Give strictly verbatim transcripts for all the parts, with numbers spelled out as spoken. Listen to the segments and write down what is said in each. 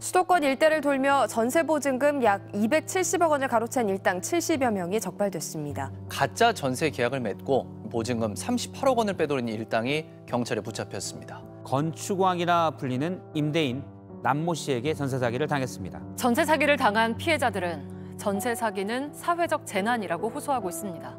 수도권 일대를 돌며 전세보증금 약 이백칠십억 원을 가로챈 일당 칠십여 명이 적발됐습니다. 가짜 전세 계약을 맺고 보증금 삼십팔억 원을 빼돌린 일당이 경찰에 붙잡혔습니다. 건축왕이라 불리는 임대인 남모 씨에게 전세 사기를 당했습니다. 전세 사기를 당한 피해자들은 전세 사기는 사회적 재난이라고 호소하고 있습니다.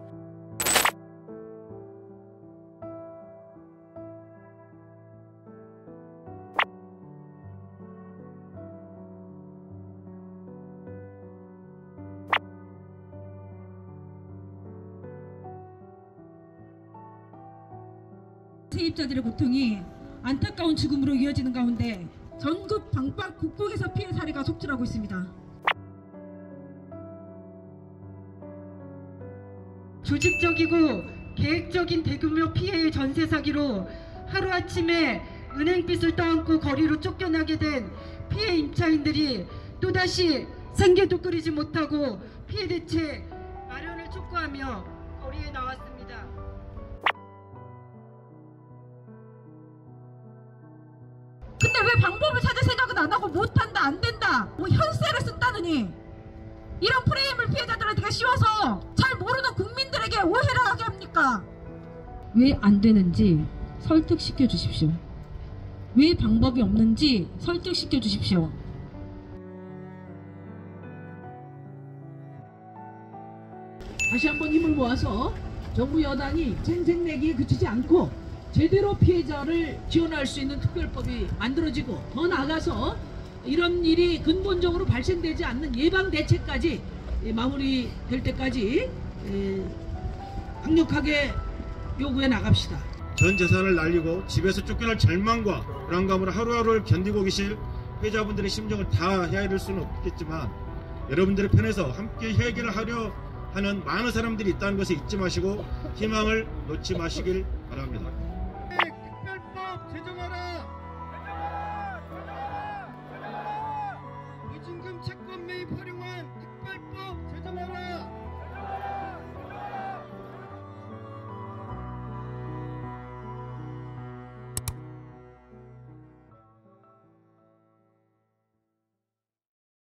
세입자들의 고통이 안타까운 죽음으로 이어지는 가운데 전국 방방 곳곳에서 피해 사례가 속출하고 있습니다. 조직적이고 계획적인 대규모 피해의 전세 사기로 하루아침에 은행빚을 떠안고 거리로 쫓겨나게 된 피해 임차인들이 또다시 생계도 끓이지 못하고 피해 대책 마련을 촉구하며 거리에 나왔습니다. 근데 왜 방법을 찾을 생각은 안 하고 못한다, 안 된다, 뭐 혈세를 쓴다느니 이런 프레임을 피해자들에게 씌워서 잘 모르는 국민들에게 오해를 하게 합니까? 왜 안 되는지 설득시켜 주십시오. 왜 방법이 없는지 설득시켜 주십시오. 다시 한번 힘을 모아서 정부 여당이 생색내기에 그치지 않고 제대로 피해자를 지원할 수 있는 특별법이 만들어지고 더 나아가서 이런 일이 근본적으로 발생되지 않는 예방 대책까지 마무리될 때까지 강력하게 요구해 나갑시다. 전 재산을 날리고 집에서 쫓겨날 절망과 불안감으로 하루하루를 견디고 계실 피해자분들의 심정을 다 헤아릴 수는 없겠지만 여러분들의 편에서 함께 해결을 하려 하는 많은 사람들이 있다는 것을 잊지 마시고 희망을 놓지 마시길 바랍니다.